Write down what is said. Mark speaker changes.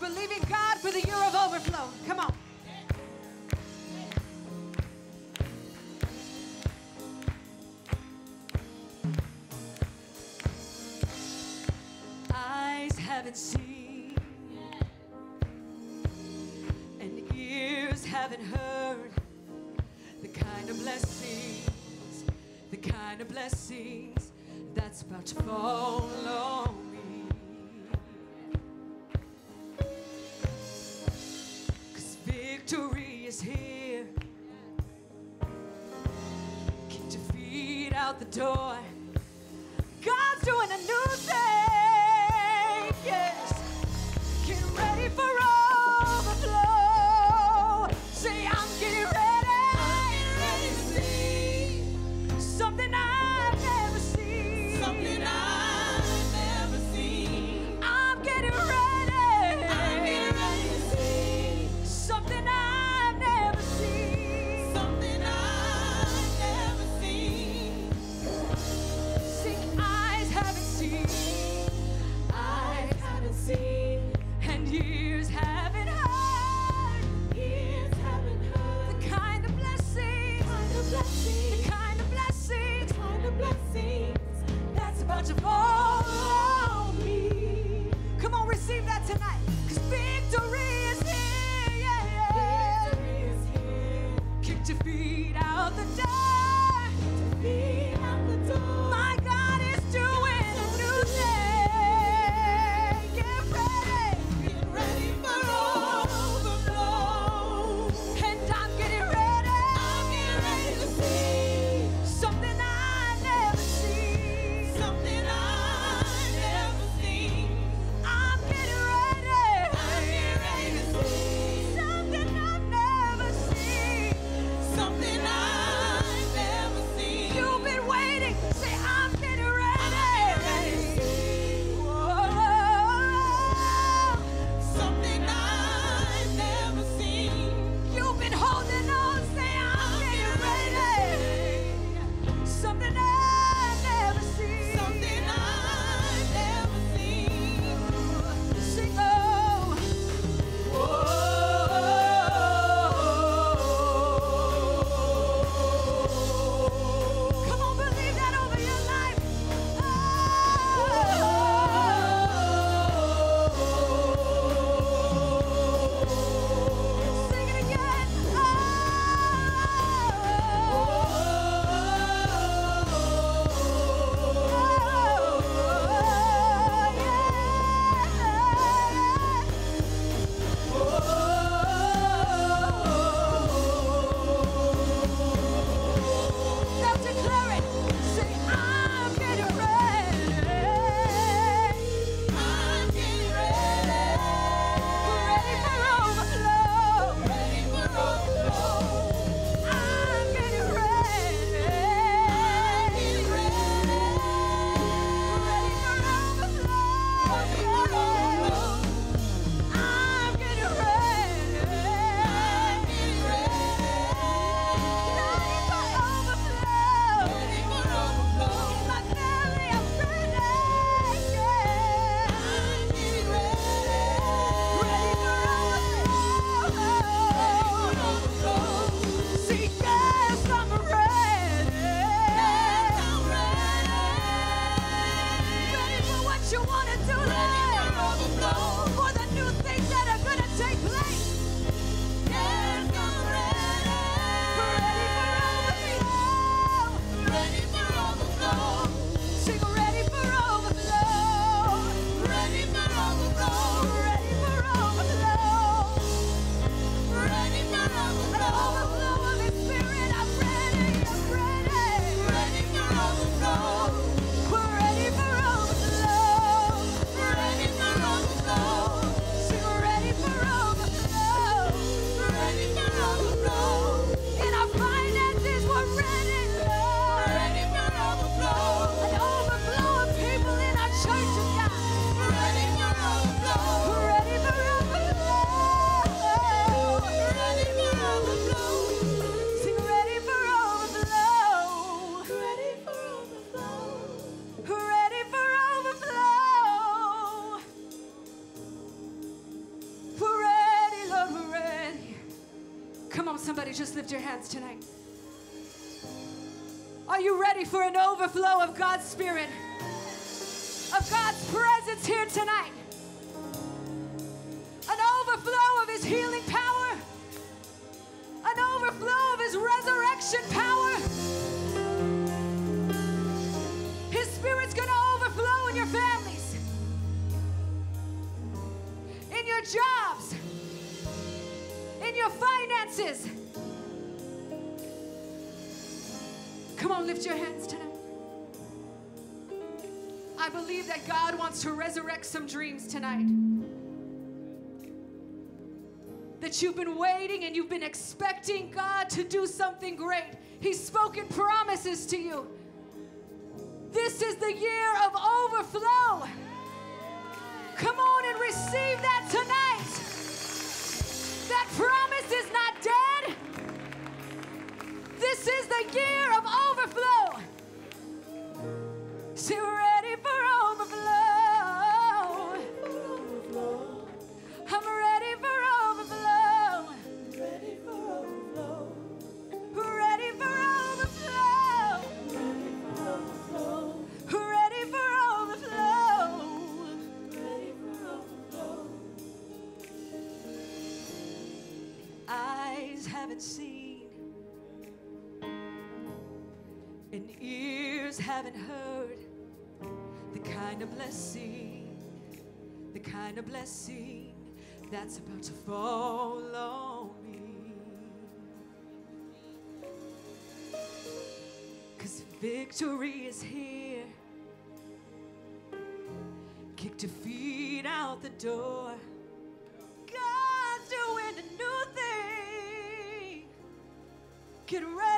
Speaker 1: believing God for the year of overflow. Come on. Eyes haven't seen and ears haven't heard the kind of blessings that's about to fall on me. 'Cause victory is here. Kick your feet out the door. God's doing a new thing, yes. Get ready for overflow. Say, I'm getting ready. I'm getting ready to see something I've never seen. Something I've never seen. I'm getting ready. I'm getting ready to see something I've never seen. Something I've never seen. See, eyes haven't seen, and ears haven't heard, the kind of blessings, the kind of blessings that's about to fall on me. Come on, receive that tonight, 'cause victory is here, yeah. Victory is here. Kick your feet out the door. My God is doing a new thing. Get ready for overflow. And I'm getting ready to see something I've never seen. Something I've Somebody just lift your hands tonight. Are you ready for an overflow of God's Spirit? Of God's presence here tonight? An overflow of His healing power? An overflow of His resurrection power? His Spirit's going to overflow in your families, in your jobs, in your finances. Come on, lift your hands tonight. I believe that God wants to resurrect some dreams tonight. That you've been waiting and you've been expecting God to do something great. He's spoken promises to you. This is the year of overflow. Come on and receive that tonight. That promise is not dead. This is the year of overflow. So we're ready for overflow. I'm ready for overflow. Ready for overflow. Ready for overflow. Ready for overflow. Ready for overflow. Eyes haven't seen, and ears haven't heard the kind of blessing that's about to fall on me. 'Cause victory is here. Kick defeat out the door. God's doing a new thing. Get ready.